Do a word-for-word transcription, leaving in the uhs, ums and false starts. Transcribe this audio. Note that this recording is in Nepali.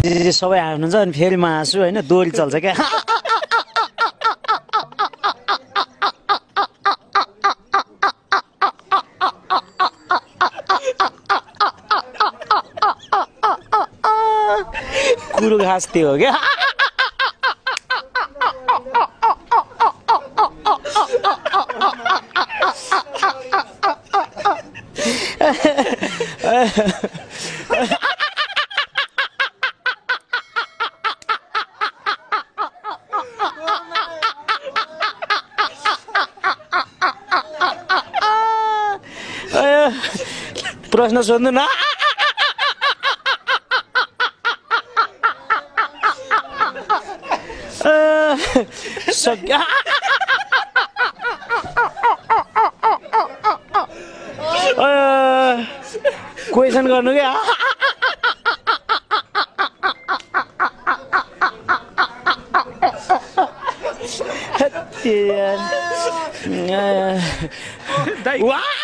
सबै हाल्नुहुन्छ अनि फेरि म हाँसु होइन दोहोरी चल्छ क्या कुरो घाँस त्यो हो क्या प्रश्न सोध्नु न सक्यो क्वेसन गर्नु क्या वाह